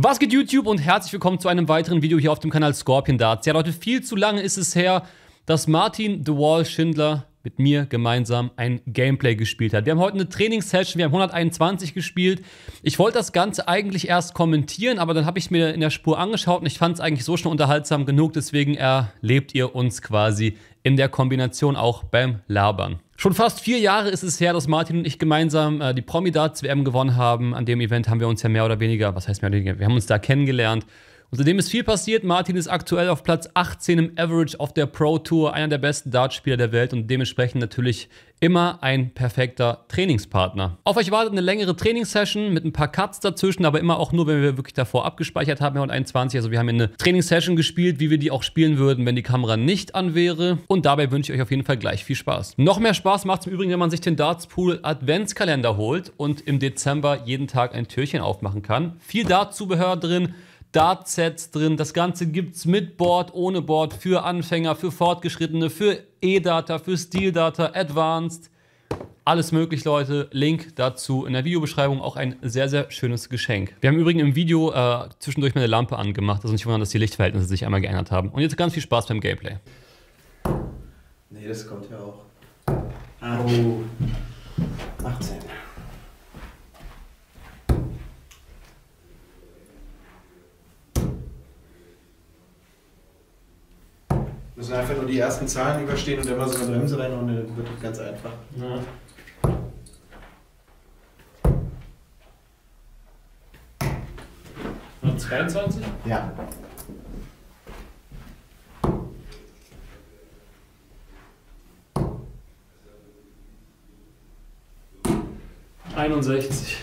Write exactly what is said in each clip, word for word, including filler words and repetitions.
Was geht YouTube und herzlich willkommen zu einem weiteren Video hier auf dem Kanal Scorpion Darts. Ja Leute, viel zu lange ist es her, dass Martin The Wall Schindler mit mir gemeinsam ein Gameplay gespielt hat. Wir haben heute eine Trainingssession, wir haben hunderteinundzwanzig gespielt. Ich wollte das Ganze eigentlich erst kommentieren, aber dann habe ich mir in der Spur angeschaut und ich fand es eigentlich so schon unterhaltsam genug, deswegen erlebt ihr uns quasi in der Kombination auch beim Labern. Schon fast vier Jahre ist es her, dass Martin und ich gemeinsam äh, die Promi-Darts-W M gewonnen haben. An dem Event haben wir uns ja mehr oder weniger, was heißt mehr oder weniger, wir haben uns da kennengelernt. Und seitdem ist viel passiert. Martin ist aktuell auf Platz achtzehn im Average auf der Pro Tour, einer der besten Dartspieler der Welt und dementsprechend natürlich immer ein perfekter Trainingspartner. Auf euch wartet eine längere Trainingssession mit ein paar Cuts dazwischen, aber immer auch nur, wenn wir wirklich davor abgespeichert haben, hunderteinundzwanzig. Also wir haben eine Trainingssession gespielt, wie wir die auch spielen würden, wenn die Kamera nicht an wäre. Und dabei wünsche ich euch auf jeden Fall gleich viel Spaß. Noch mehr Spaß macht es im Übrigen, wenn man sich den Dartspool Adventskalender holt und im Dezember jeden Tag ein Türchen aufmachen kann. Viel Dartzubehör drin. Dart-Sets drin, das Ganze gibt's mit Board, ohne Board, für Anfänger, für Fortgeschrittene, für E-Data, für Steel-Data, Advanced, alles möglich, Leute. Link dazu in der Videobeschreibung, auch ein sehr, sehr schönes Geschenk. Wir haben übrigens im Video äh, zwischendurch meine Lampe angemacht, also nicht wundern, dass die Lichtverhältnisse sich einmal geändert haben. Und jetzt ganz viel Spaß beim Gameplay. Nee, das kommt ja auch. Ah. Oh. achtzehn. Wir müssen einfach nur die ersten Zahlen überstehen und immer so eine Bremse rein und dann wird das ganz einfach. Ja. zweiundzwanzig? Ja. einundsechzig.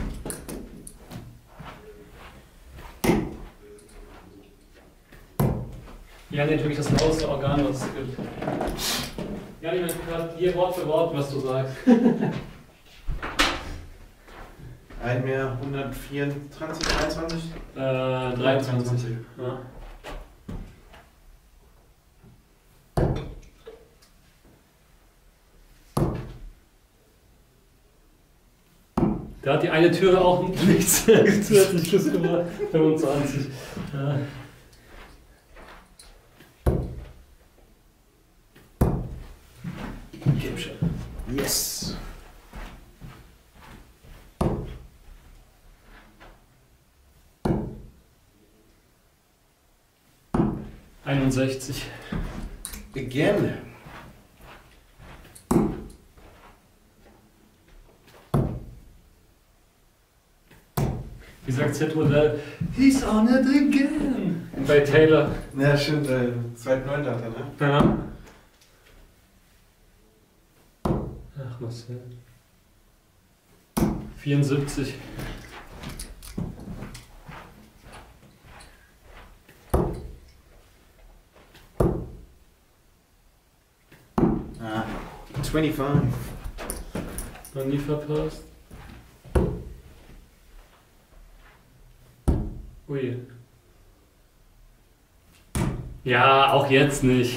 Ja, natürlich das lauste Organ, was es gibt. Ja, ich meine, hier Wort für Wort, was du sagst. Ein mehr, hundertvierundzwanzig, dreiundzwanzig? Äh, dreiundzwanzig. Ja. Da hat die eine Türe auch nichts zusätzlich Schluss gemacht. fünfundzwanzig. Ja. Yes! einundsechzig. Again! Wie sagt Z-Modell? He's on it again! Bei Taylor. Ja, stimmt, äh, zweiten Neunter, ne? Ja. Ach, Marcel. vierundsiebzig. Ah, fünfundzwanzig. Noch nie verpasst. Ui. Ja, auch jetzt nicht.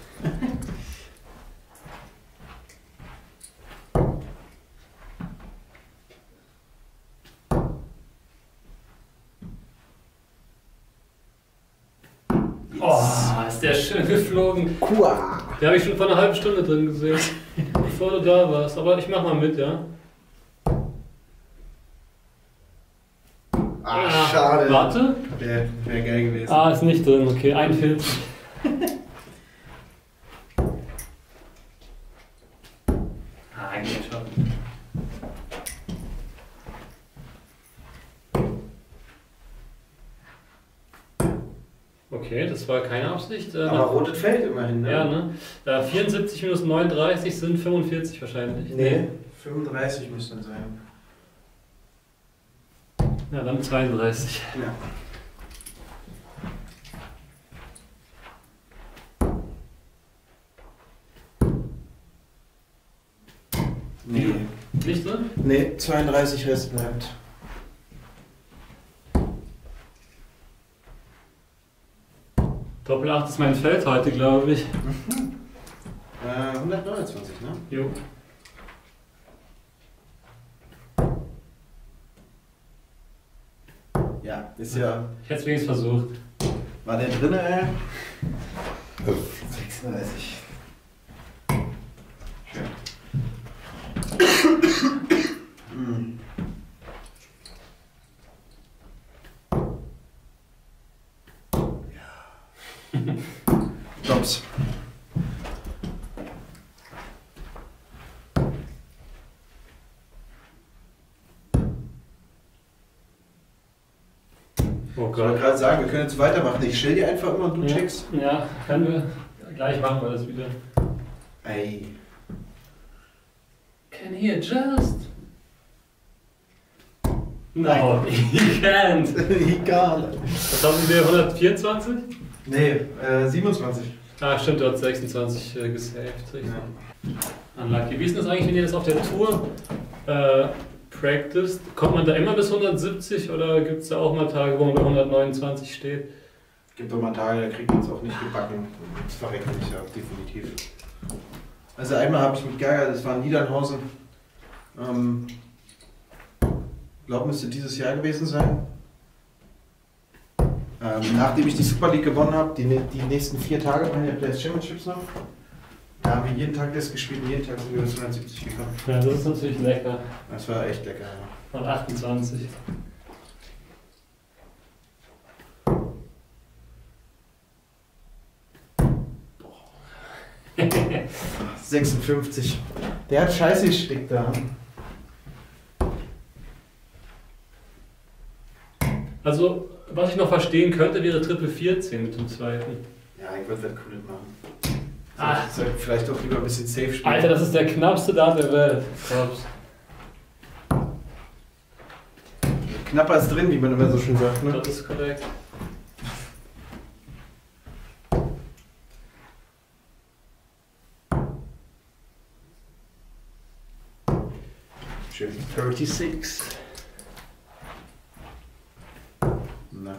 Oh, ist der schön geflogen. Kua. Den habe ich schon vor einer halben Stunde drin gesehen, bevor du da warst. Aber ich mach mal mit, ja? Ah, schade. Warte. Wäre wär geil gewesen. Ah, ist nicht drin. Okay, einundvierzig. Ah, geht schon. Okay, das war keine Absicht. Äh, Aber rotes Feld immerhin, ne? Ja, ne? Äh, vierundsiebzig minus neununddreißig sind fünfundvierzig wahrscheinlich. Nee, fünfunddreißig müsste dann sein. Ja, dann zweiunddreißig. Ja. Nee. Nicht drin? Nee, zweiunddreißig Rest bleibt. Doppel acht ist mein Feld heute, glaube ich. Mhm. Äh, hundertneunundzwanzig, ne? Jo. Ja. ist ja. Ich hätte es wenigstens versucht. War der drin, ey? sechsunddreißig. Schön. hm. Ja. Tops. Oh Ich wollte Gott. gerade sagen, wir können jetzt weitermachen. Ich stell dir einfach immer und du Ja. checkst. Ja, können wir. Gleich machen wir das wieder. Ey. Can he adjust? No, he can't. Egal. Was haben wir, hundertvierundzwanzig? Nee, äh, siebenundzwanzig. Ah, stimmt, du hast sechsundzwanzig äh, gesaved. Richtig. Ja. Unlucky. Wie ist denn das eigentlich, wenn ihr das auf der Tour äh, practiced? Kommt man da immer bis hundertsiebzig oder gibt es da auch mal Tage, wo man bei hundertneunundzwanzig steht? Gibt doch mal Tage, da kriegt man es auch nicht gebacken. Das verreckt mich ja, definitiv. Also einmal habe ich mich geärgert, das war in Niedernhausen. Ähm, glaube, müsste dieses Jahr gewesen sein. Ähm, nachdem ich die Super League gewonnen habe, die, die nächsten vier Tage waren ja Players Championships noch. Da haben wir jeden Tag das gespielt und jeden Tag sind wir bis hundertsiebzig gekommen. Ja, das ist natürlich lecker. Das war echt lecker, ja. Von achtundzwanzig. sechsundfünfzig. Der hat scheiße gesteckt da. Also, was ich noch verstehen könnte, wäre Triple vierzehn mit dem zweiten. Ja, ich würde das cool machen. Ah. Ich sollte vielleicht auch lieber ein bisschen safe spielen. Alter, das ist der knappste Dart der Welt. Props. Knapper ist drin, wie man immer so schön sagt, ne? Das ist korrekt. Schön. sechsunddreißig. Na.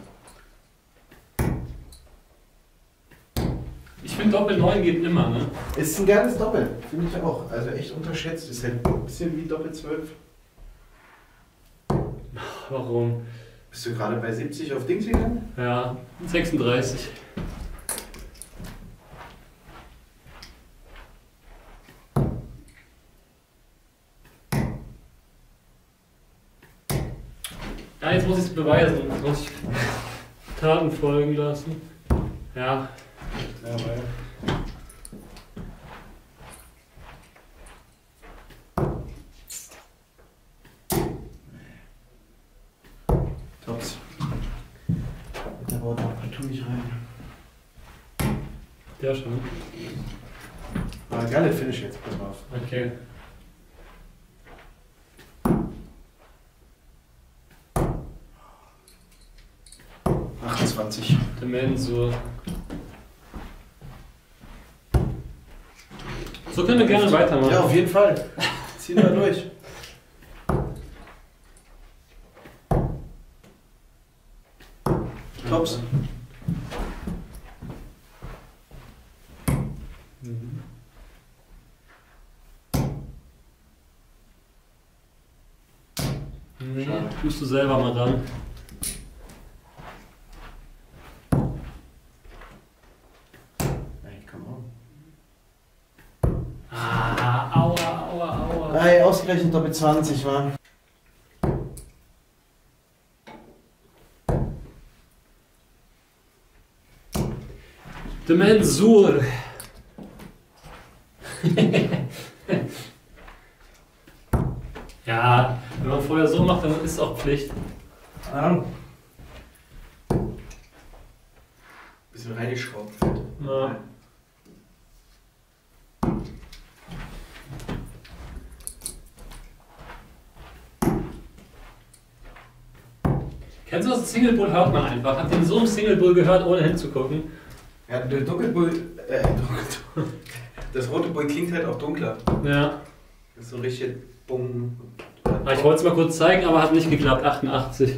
Ich finde Doppel neun geht immer, ne? Ist ein geiles Doppel, finde ich auch. Also echt unterschätzt. Ist halt ein bisschen wie Doppel zwölf. Warum? Bist du gerade bei siebzig auf Dings gegangen? Ja, sechsunddreißig. Ja, jetzt muss ich es beweisen. Jetzt muss ich Taten folgen lassen. Ja. Ja, weil. Tops. Da baut auch partout nicht rein. Der schon. Aber geiles Finish jetzt, pass mal auf. Okay. achtundzwanzig. Demensur. So können wir gerne weitermachen. Ja, auf jeden Fall. Ziehen wir durch. Tops. Mhm. Nee, Schade. tust du selber mal ran. Ey, come on. Ah, aua, aua, aua. Ey, ausgerechnet Doppel zwanzig, war. Demensur. Ja, wenn man vorher so macht, dann ist es auch Pflicht. Ah. Bisschen reingeschraubt. Ja. Kennst du das? Single Bull hört man einfach. Habt ihr so einen Single Bull gehört, ohne hinzugucken? Ja, der Dunkelbull, äh, Dunkel- das rote Bull klingt halt auch dunkler. Ja. Das ist so richtig bumm. Ah, ich wollte es mal kurz zeigen, aber hat nicht geklappt. achtundachtzig.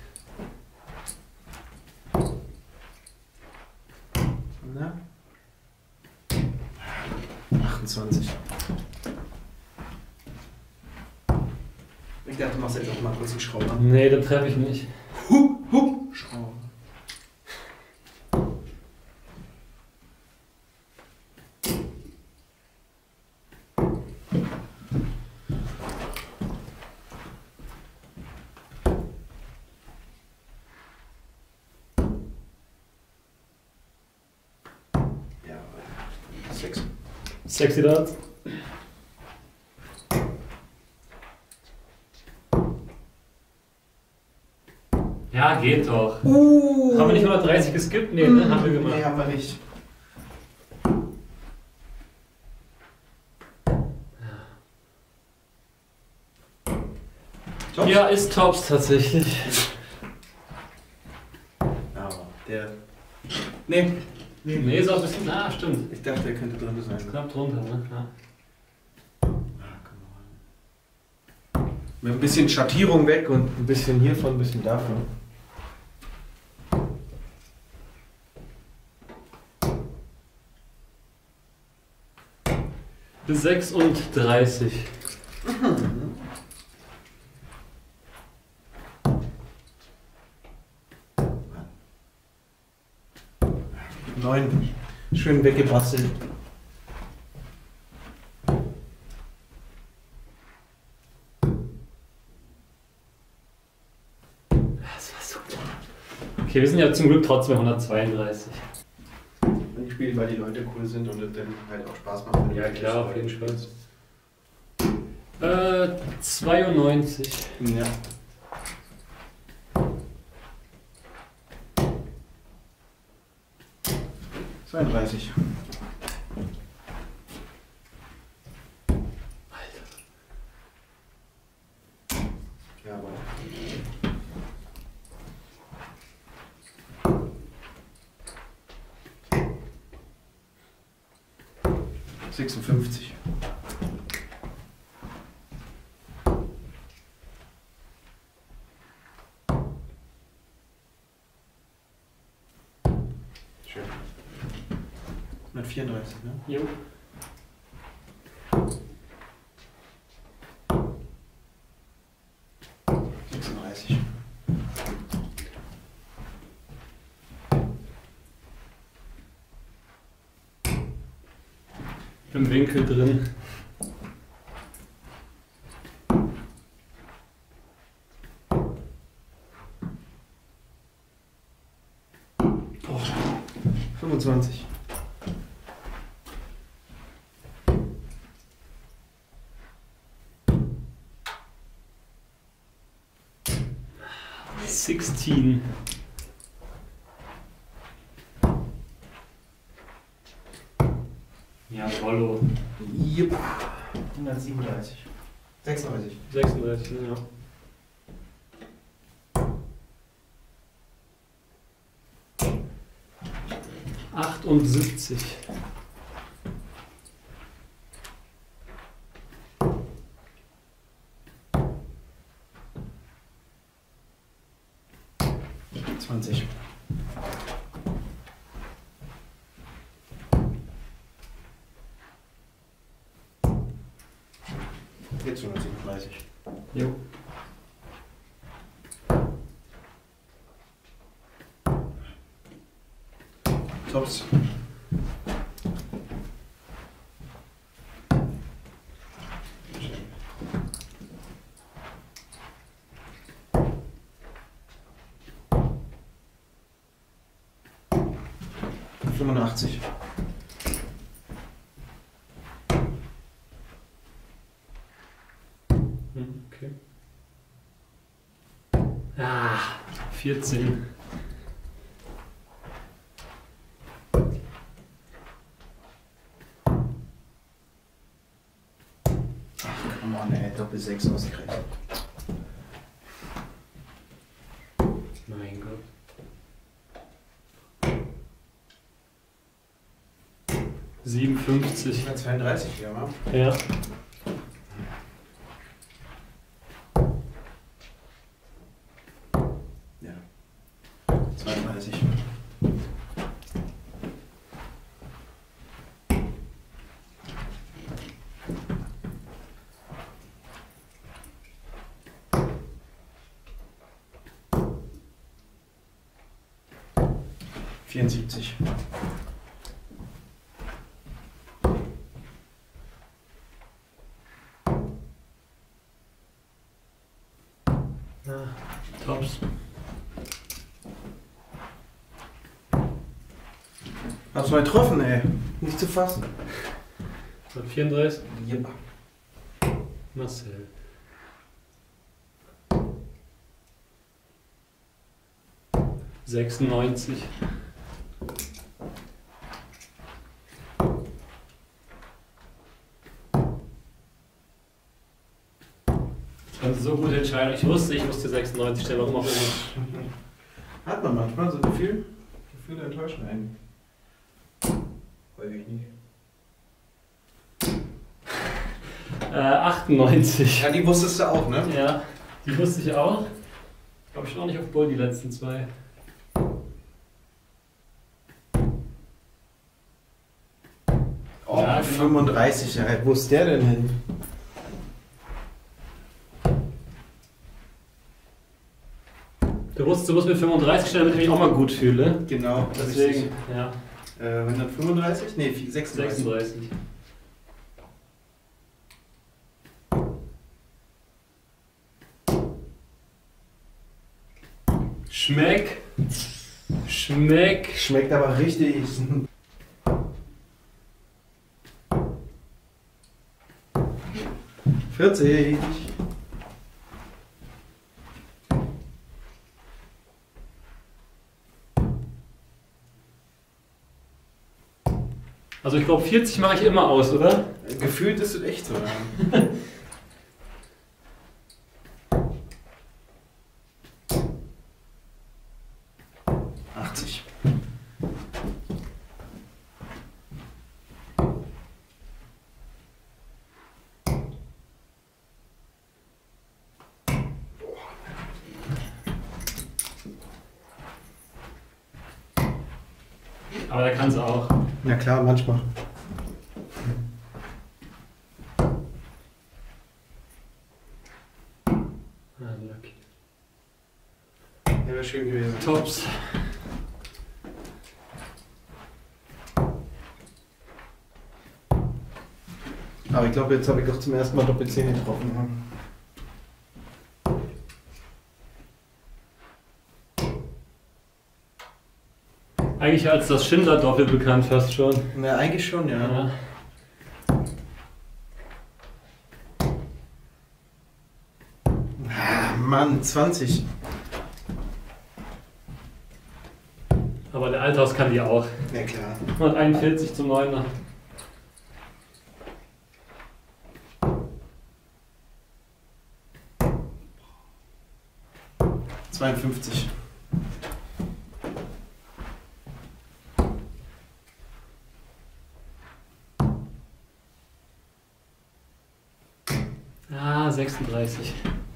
Na? achtundzwanzig. Ich dachte, du machst jetzt auch mal kurz einen Schrauber. Nee, den treffe ich nicht. Hup, hup, Sexy Darts. Ja, geht doch. Uh. Haben wir nicht hundertdreißig geskippt? Nee, ne? Haben wir gemacht. Nee, haben wir nicht. Tops? Ja, ist Tops tatsächlich. Aber der... Nee. Nee, nee, ist auch ein bisschen... Ah, stimmt. Ich dachte, der könnte drin sein. Knapp drunter, ne? Ja. Mit ein bisschen Schattierung weg und ein bisschen hiervon, ein bisschen davon. sechsunddreißig. Mhm. Neun. Schön weggebastelt. Das war so klar. Okay, wir sind ja zum Glück trotzdem hundertzweiunddreißig. Ich spiele, weil die Leute cool sind und es dann halt auch Spaß macht. Ja klar, auf jeden Fall. Äh, zweiundneunzig. Ja. zweiunddreißig. Alter. Ja, aber. sechsundfünfzig. Schön. hundertvierunddreißig, ne? Jo. sechsunddreißig. Im Winkel drin. Boah. fünfundzwanzig. sechzehn. Ja, Rollo. Yep. hundertsiebenunddreißig. sechsunddreißig. sechsunddreißig, ja. achtundsiebzig. zwanzig. Jetzt hundertsiebenunddreißig. Jo. Tops. fünfundachtzig. Okay. Ah, vierzehn. Ach, come on, ey, Doppel sechs ausgerechnet. Mein Gott. siebenundfünfzig. hundertzweiunddreißig hier, wa? Ja. Ja. zweiunddreißig. vierundsiebzig. Ah, Tops. Hab's mal getroffen, ey. Nicht zu fassen. hundertvierunddreißig. Ja. Marcel. sechsundneunzig. Das ist so gute Entscheidung. Ich wusste, ich musste sechsundneunzig stellen, warum auch immer. Hat man manchmal so ein Gefühl? Gefühle enttäuschen einen. Häufig nicht. Äh, achtundneunzig. Ja, die wusstest du auch, ne? Ja, die wusste ich auch. Glaube ich schon auch nicht auf Bull, die letzten zwei. Oh, Ja, genau. fünfunddreißig, ja. Wo ist der denn hin? Du musst, du musst mir fünfunddreißig stellen, damit ich mich auch mal gut fühle. Genau, Deswegen, ja, Äh, hundertfünfunddreißig? Ne, sechsunddreißig. sechsunddreißig. Schmeck. Schmeck. Schmeckt aber richtig. vierzig. Also ich glaube vierzig mache ich immer aus, oder? Gefühlt ist es echt so. Ja. achtzig. Aber da kann sie auch. Ja klar, manchmal. Ah, lucky. Ja, wäre schön gewesen. Tops. Aber ich glaube, jetzt habe ich doch zum ersten Mal Doppelzehn getroffen. Eigentlich als das Schindler-Doppel bekannt fast schon. Na, eigentlich schon, ja. Ja. Ah, Mann, zwanzig. Aber der Althaus kann die auch. Ja klar. hunderteinundvierzig zum neuner. zweiundfünfzig. Ah, sechsunddreißig.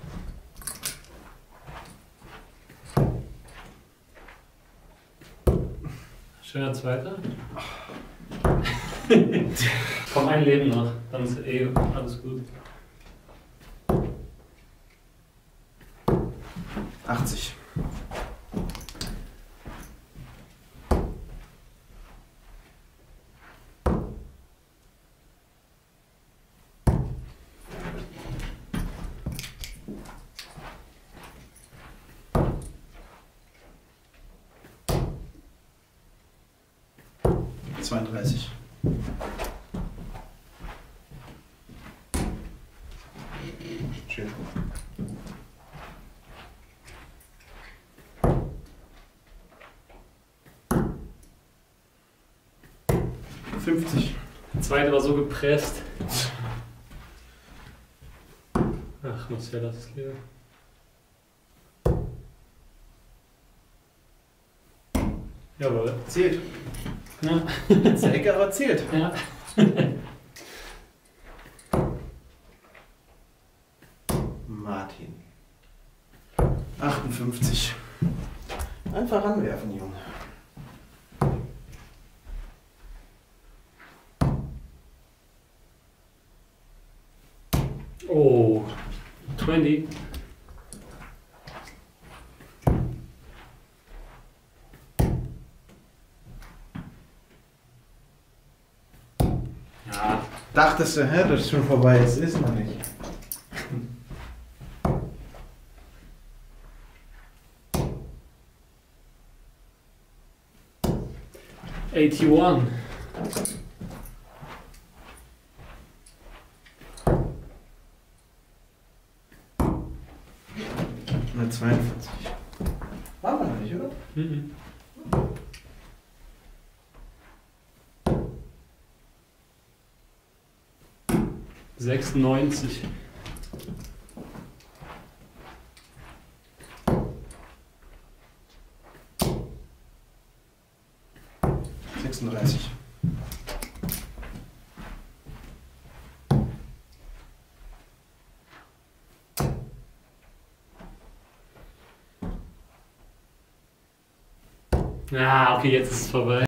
Schöner Zweiter. Komm, ein Leben noch, dann ist eh alles gut. achtzig. zweiunddreißig. Schön. fünfzig. Der zweite war so gepresst. Ach, Marcel, das ist leer. Jawohl. Zählt. Ja. Ist der Ecke, aber zählt. Ja. Martin. achtundfünfzig. Einfach ranwerfen, Junge. Oh, zwanzig. Ja. Dachtest du, hä, das ist schon vorbei, es ist noch nicht. einundachtzig. Mhm. sechsundneunzig. sechsunddreißig. Ah, okay, jetzt ist es vorbei.